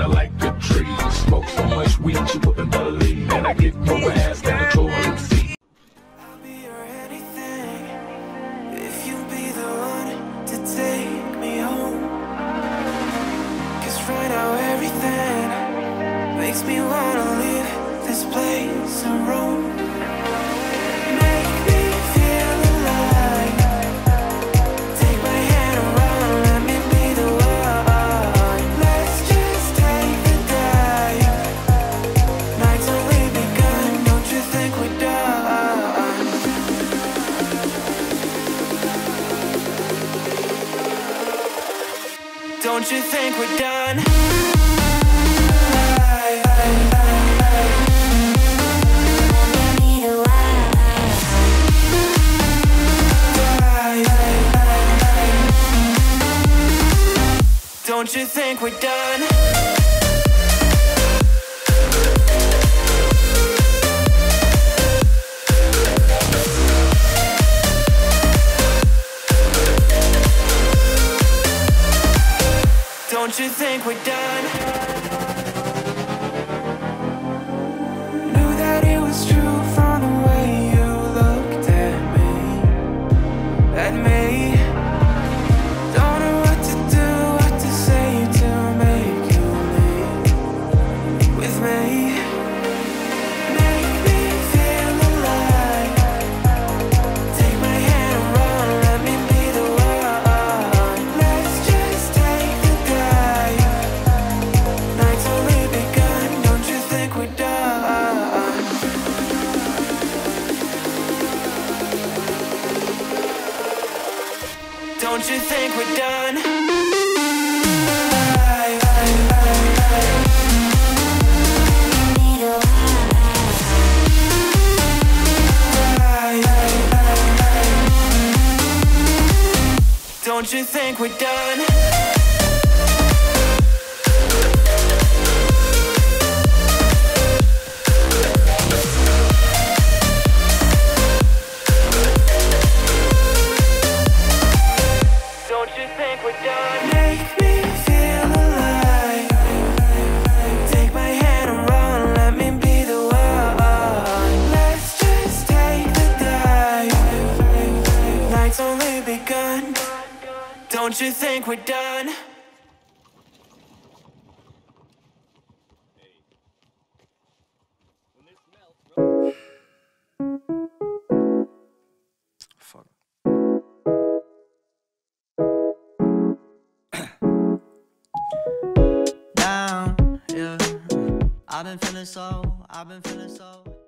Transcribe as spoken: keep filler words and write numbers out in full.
burning like a tree. Smoke so much weed you wouldn't believe, and I get more ass than a toilet seat. I'll be your anything if you be the one to take me home. Cause right now everything makes me wanna leave this place and roam. Make me feel alive. Take my hand around, let me be the one. Let's just take the dive. Night's only begun, don't you think we're done? Don't you think we're done? Don't you think we're done? Don't you think we're done? Knew that it was true from the way you looked at me, at me. Don't know what to do, what to say to make you leave with me. Make me feel alive. Take my hand and run, let me be the one. Let's just take the dive. Night's only begun, don't you think we're done? Don't you think we're done? Don't you think we're done? Don't you think we're done? Make me feel alive. Take my hand and run, let me be the one. Let's just take the dive. Night's only begun. Don't you think we're done? Fuck. Down, yeah. I've been feeling so, I've been feeling so.